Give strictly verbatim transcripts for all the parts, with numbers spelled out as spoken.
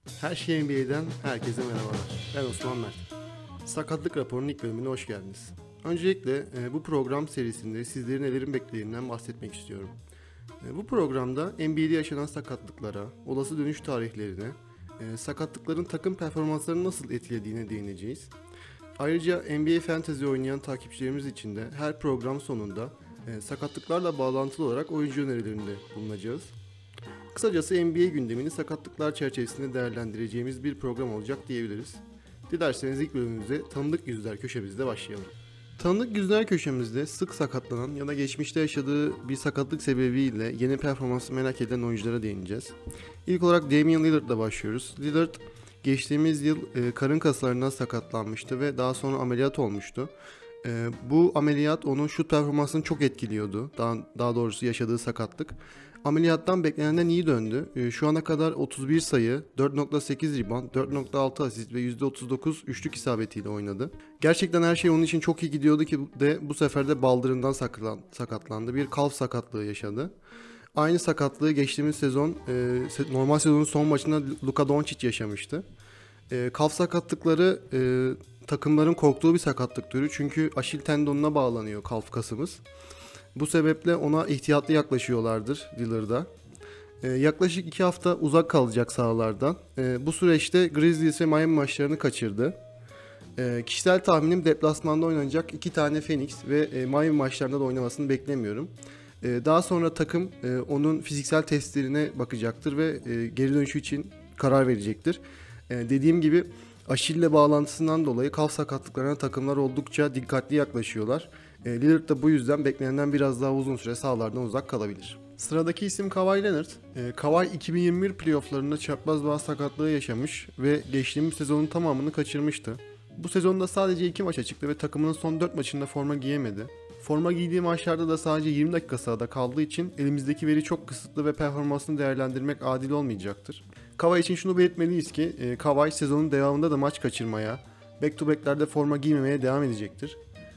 Her şey N B A'den herkese merhabalar. Ben Osman Mert. Sakatlık raporunun ilk bölümüne hoş geldiniz. Öncelikle e, bu program serisinde sizlerin nelerin beklediğinden bahsetmek istiyorum. E, bu programda N B A'de yaşanan sakatlıklara, olası dönüş tarihlerine, e, sakatlıkların takım performanslarını nasıl etkilediğine değineceğiz. Ayrıca N B A Fantasy oynayan takipçilerimiz için de her program sonunda e, sakatlıklarla bağlantılı olarak oyuncu önerilerinde bulunacağız. Kısacası N B A gündemini sakatlıklar çerçevesinde değerlendireceğimiz bir program olacak diyebiliriz. Dilerseniz ilk bölümümüze tanıdık yüzler köşemizde başlayalım. Tanıdık yüzler köşemizde sık sakatlanan ya da geçmişte yaşadığı bir sakatlık sebebiyle yeni performansı merak edilen oyunculara değineceğiz. İlk olarak Damian Lillard'la başlıyoruz. Lillard geçtiğimiz yıl e, karın kaslarından sakatlanmıştı ve daha sonra ameliyat olmuştu. E, bu ameliyat onun şut performansını çok etkiliyordu. Daha, daha doğrusu yaşadığı sakatlık. Ameliyattan beklenenden iyi döndü. E, şu ana kadar otuz bir sayı, dört nokta sekiz rebound, dört nokta altı asist ve yüzde otuz dokuz üçlük isabetiyle oynadı. Gerçekten her şey onun için çok iyi gidiyordu ki de bu sefer de baldırından sakatlandı. Bir kalf sakatlığı yaşadı. Aynı sakatlığı geçtiğimiz sezon, e, normal sezonun son maçında Luka Doncic yaşamıştı. E, kalf sakatlıkları e, takımların korktuğu bir sakatlık türü. Çünkü aşil tendonuna bağlanıyor kalf kasımız. Bu sebeple ona ihtiyatlı yaklaşıyorlardır Lillard'a. Ee, yaklaşık iki hafta uzak kalacak sahalardan. Ee, bu süreçte Grizzlies ve Miami maçlarını kaçırdı. Ee, kişisel tahminim deplasmanda oynanacak iki tane Phoenix ve e, Miami maçlarında da oynamasını beklemiyorum. Ee, daha sonra takım e, onun fiziksel testlerine bakacaktır ve e, geri dönüşü için karar verecektir. E, dediğim gibi aşille bağlantısından dolayı kalf sakatlıklarına takımlar oldukça dikkatli yaklaşıyorlar. E, Lillard da bu yüzden beklenenden biraz daha uzun süre sahalardan uzak kalabilir. Sıradaki isim Kawhi Leonard. E, Kawhi iki bin yirmi bir playofflarında çapraz bağ sakatlığı yaşamış ve geçtiğimiz sezonun tamamını kaçırmıştı. Bu sezonda sadece iki maça çıktı ve takımının son dört maçında forma giyemedi. Forma giydiği maçlarda da sadece yirmi dakika sahada kaldığı için elimizdeki veri çok kısıtlı ve performansını değerlendirmek adil olmayacaktır. Kawhi için şunu belirtmeliyiz ki e, Kawhi sezonun devamında da maç kaçırmaya, back to back'lerde forma giymemeye devam edecektir.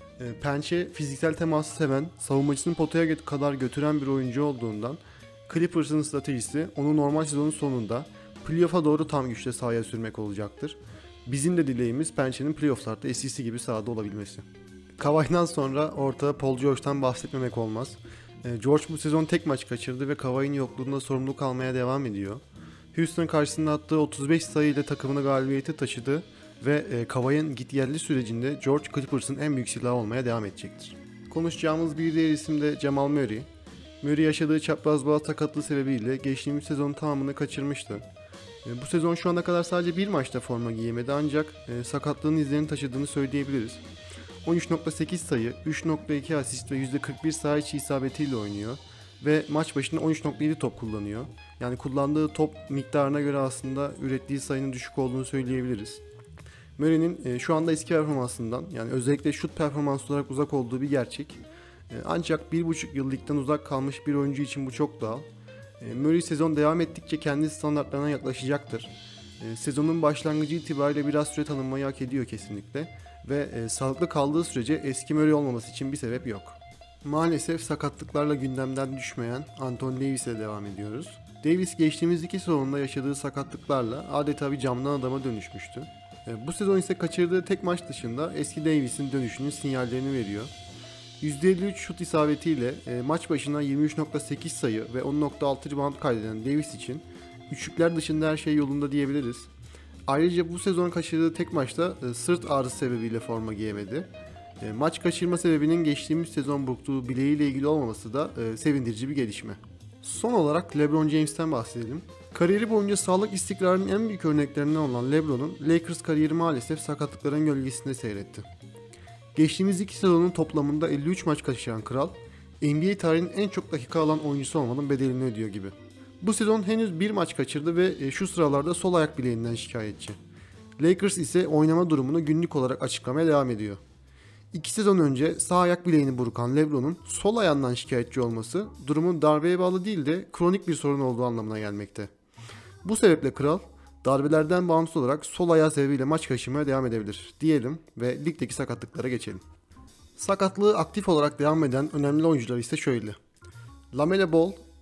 Pençe fiziksel teması seven, savunmacısını potaya kadar götüren bir oyuncu olduğundan Clippers'ın stratejisi onu normal sezonun sonunda playoff'a doğru tam güçle sahaya sürmek olacaktır. Bizim de dileğimiz Pençe'nin playoff'larda eskisi gibi sahada olabilmesi. Kawhi'den sonra ortada Paul George'tan bahsetmemek olmaz. George bu sezon tek maç kaçırdı ve Kawhi'nin yokluğunda sorumluluk almaya devam ediyor. Houston karşısında attığı otuz beş sayı ile takımını galibiyete taşıdı ve e, Kawhi'nin git geldi sürecinde George Clippers'ın en büyük silahı olmaya devam edecektir. Konuşacağımız bir diğer isim de Jamal Murray. Murray yaşadığı çapraz bağ sakatlığı sebebiyle geçtiğimiz sezonun tamamını kaçırmıştı. E, bu sezon şu ana kadar sadece bir maçta forma giyemedi ancak e, sakatlığın izlerini taşıdığını söyleyebiliriz. on üç nokta sekiz sayı, üç nokta iki asist ve yüzde kırk bir saha içi isabetiyle oynuyor ve maç başına on üç nokta yedi top kullanıyor. Yani kullandığı top miktarına göre aslında ürettiği sayının düşük olduğunu söyleyebiliriz. Murray'nin e, şu anda eski performansından, yani özellikle şut performansı olarak uzak olduğu bir gerçek. E, ancak bir buçuk yıl ligden uzak kalmış bir oyuncu için bu çok doğal. E, Murray sezon devam ettikçe kendi standartlarına yaklaşacaktır. E, sezonun başlangıcı itibariyle biraz süre tanınmayı hak ediyor kesinlikle. Ve e, sağlıklı kaldığı sürece eski Murray olmaması için bir sebep yok. Maalesef sakatlıklarla gündemden düşmeyen Anthony Davis'e devam ediyoruz. Davis geçtiğimiz iki sezonda yaşadığı sakatlıklarla adeta bir camdan adama dönüşmüştü. Bu sezon ise kaçırdığı tek maç dışında eski Davis'in dönüşünün sinyallerini veriyor. yüzde elli üç şut isabetiyle maç başına yirmi üç nokta sekiz sayı ve on nokta altı rebound kaydeden Davis için üçlükler dışında her şey yolunda diyebiliriz. Ayrıca bu sezon kaçırdığı tek maçta sırt ağrısı sebebiyle forma giyemedi. Maç kaçırma sebebinin geçtiğimiz sezon burktuğu bileğiyle ilgili olmaması da sevindirici bir gelişme. Son olarak LeBron James'ten bahsedelim. Kariyeri boyunca sağlık istikrarının en büyük örneklerinden olan LeBron'un Lakers kariyeri maalesef sakatlıkların gölgesinde seyretti. Geçtiğimiz iki sezonun toplamında elli üç maç kaçıran kral, N B A tarihinin en çok dakika alan oyuncusu olmanın bedelini ödüyor gibi. Bu sezon henüz bir maç kaçırdı ve şu sıralarda sol ayak bileğinden şikayetçi. Lakers ise oynama durumunu günlük olarak açıklamaya devam ediyor. İki sezon önce sağ ayak bileğini burkan LeBron'un sol ayağından şikayetçi olması durumun darbeye bağlı değil de kronik bir sorun olduğu anlamına gelmekte. Bu sebeple kral darbelerden bağımsız olarak sol ayağı sebebiyle maç kaçırmaya devam edebilir diyelim ve ligdeki sakatlıklara geçelim. Sakatlığı aktif olarak devam eden önemli oyuncular ise şöyle. LaMelo Ball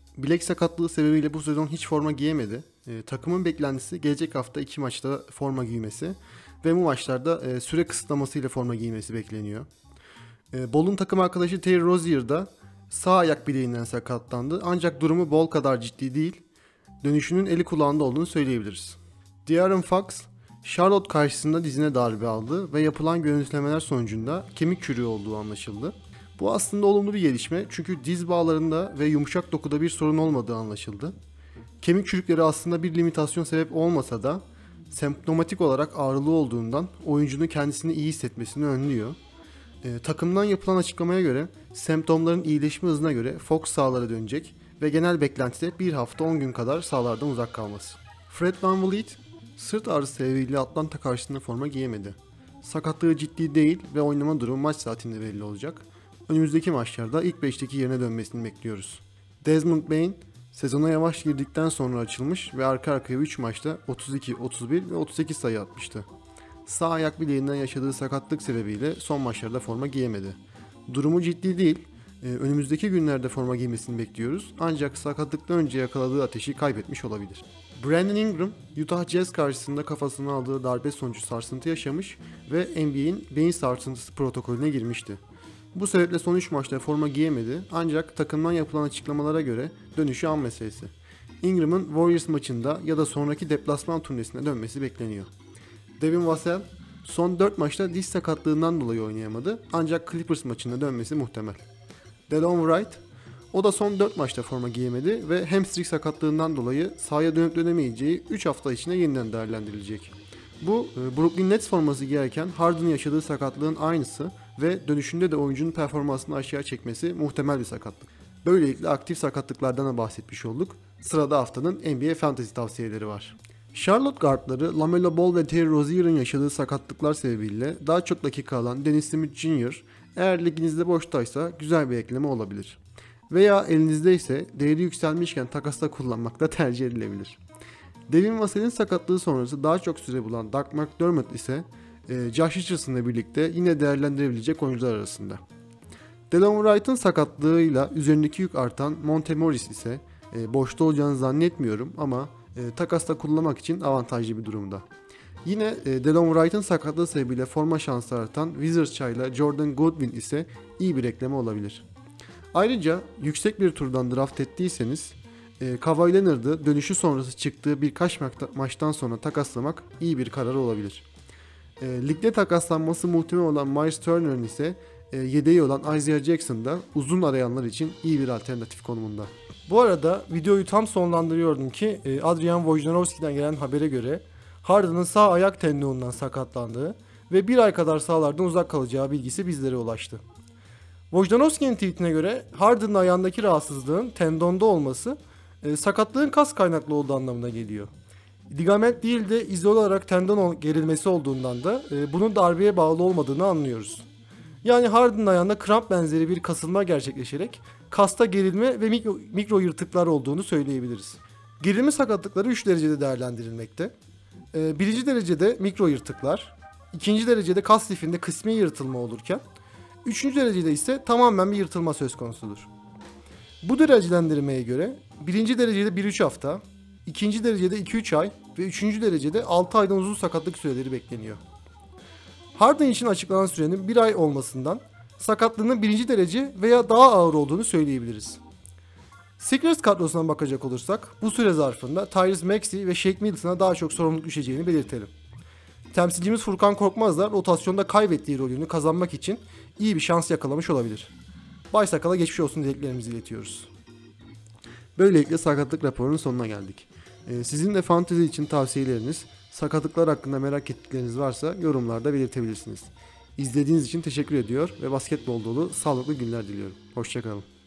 Bilek sakatlığı sebebiyle bu sezon hiç forma giyemedi. E, takımın beklentisi gelecek hafta iki maçta forma giymesi ve bu maçlarda e, süre kısıtlamasıyla forma giymesi bekleniyor. E, Ball'un takım arkadaşı Terry Rozier da sağ ayak bileğinden sakatlandı ancak durumu Ball kadar ciddi değil. Dönüşünün eli kulağında olduğunu söyleyebiliriz. De'Aaron Fox, Charlotte karşısında dizine darbe aldı ve yapılan görüntülemeler sonucunda kemik çürüğü olduğu anlaşıldı. Bu aslında olumlu bir gelişme çünkü diz bağlarında ve yumuşak dokuda bir sorun olmadığı anlaşıldı. Kemik çürükleri aslında bir limitasyon sebep olmasa da semptomatik olarak ağrılı olduğundan oyuncunun kendisini iyi hissetmesini önlüyor. E, takımdan yapılan açıklamaya göre semptomların iyileşme hızına göre Fox sahalara dönecek ve genel beklenti bir hafta on gün kadar sahalardan uzak kalması. Fred VanVleet sırt ağrısı sebebiyle Atlanta karşısında forma giyemedi. Sakatlığı ciddi değil ve oynama durumu maç saatinde belli olacak. Önümüzdeki maçlarda ilk beşteki yerine dönmesini bekliyoruz. Desmond Bane sezona yavaş girdikten sonra açılmış ve arka arkaya üç maçta otuz iki, otuz bir ve otuz sekiz sayı atmıştı. Sağ ayak bileğinden yaşadığı sakatlık sebebiyle son maçlarda forma giyemedi. Durumu ciddi değil, ee, önümüzdeki günlerde forma giymesini bekliyoruz ancak sakatlıktan önce yakaladığı ateşi kaybetmiş olabilir. Brandon Ingram, Utah Jazz karşısında kafasına aldığı darbe sonucu sarsıntı yaşamış ve N B A'in beyin sarsıntısı protokolüne girmişti. Bu sebeple son üç maçta forma giyemedi ancak takımdan yapılan açıklamalara göre dönüşü an meselesi. Ingram'ın Warriors maçında ya da sonraki deplasman turnesine dönmesi bekleniyor. Devin Vassell son dört maçta diz sakatlığından dolayı oynayamadı ancak Clippers maçında dönmesi muhtemel. Delon Wright, o da son dört maçta forma giyemedi ve hamstring sakatlığından dolayı sahaya dönüp dönemeyeceği üç hafta içinde yeniden değerlendirilecek. Bu Brooklyn Nets forması giyerken Harden'ın yaşadığı sakatlığın aynısı ve dönüşünde de oyuncunun performansını aşağı çekmesi muhtemel bir sakatlık. Böylelikle aktif sakatlıklardan da bahsetmiş olduk. Sırada haftanın N B A Fantasy tavsiyeleri var. Charlotte guardları LaMelo Ball ve Terry Rozier'ın yaşadığı sakatlıklar sebebiyle daha çok dakika alan Dennis Smith Junior eğer liginizde boştaysa güzel bir ekleme olabilir. Veya elinizde ise değeri yükselmişken takasta kullanmak da tercih edilebilir. Devin Vassell'in sakatlığı sonrası daha çok süre bulan Doug McDermott ise e, Josh Richardson'la birlikte yine değerlendirebilecek oyuncular arasında. Delon Wright'ın sakatlığıyla üzerindeki yük artan Monte Morris ise e, boşta olacağını zannetmiyorum ama e, takasta kullanmak için avantajlı bir durumda. Yine e, Delon Wright'ın sakatlığı sebebiyle forma şansı artan Wizards çayla Jordan Goodwin ise iyi bir ekleme olabilir. Ayrıca yüksek bir turdan draft ettiyseniz e, Kawhi Leonard'ı dönüşü sonrası çıktığı birkaç ma- maçtan sonra takaslamak iyi bir karar olabilir. E, ligde takaslanması muhtemel olan Miles Turner'ın ise e, yedeği olan Isaiah Jackson da uzun arayanlar için iyi bir alternatif konumunda. Bu arada videoyu tam sonlandırıyordum ki e, Adrian Wojnarowski'den gelen habere göre Harden'ın sağ ayak tendonundan sakatlandığı ve bir ay kadar sahalardan uzak kalacağı bilgisi bizlere ulaştı. Wojnarowski'nin tweetine göre Harden'ın ayağındaki rahatsızlığın tendonda olması e, sakatlığın kas kaynaklı olduğu anlamına geliyor. Ligament değil de izole olarak tendon gerilmesi olduğundan da e, bunun darbeye bağlı olmadığını anlıyoruz. Yani Harden'ın ayağında kramp benzeri bir kasılma gerçekleşerek kasta gerilme ve mikro, mikro yırtıklar olduğunu söyleyebiliriz. Gerilme sakatlıkları üç derecede değerlendirilmekte. E, birinci derecede mikro yırtıklar, ikinci derecede kas lifinde kısmi yırtılma olurken, üçüncü derecede ise tamamen bir yırtılma söz konusudur. Bu derecelendirmeye göre birinci derecede bir üç hafta, ikinci derecede iki üç ay ve üçüncü derecede altı aydan uzun sakatlık süreleri bekleniyor. Harden için açıklanan sürenin bir ay olmasından sakatlığının birinci derece veya daha ağır olduğunu söyleyebiliriz. Sixers kadrosuna bakacak olursak bu süre zarfında Tyrese Maxey ve Shake Milton'a daha çok sorumluluk düşeceğini belirtelim. Temsilcimiz Furkan Korkmaz da rotasyonda kaybettiği rolünü kazanmak için iyi bir şans yakalamış olabilir. Bay Sakal'a geçmiş olsun dileklerimizi iletiyoruz. Böylelikle sakatlık raporunun sonuna geldik. Ee, sizin de fantezi için tavsiyeleriniz, sakatlıklar hakkında merak ettikleriniz varsa yorumlarda belirtebilirsiniz. İzlediğiniz için teşekkür ediyor ve basketbol dolu sağlıklı günler diliyorum. Hoşça kalın.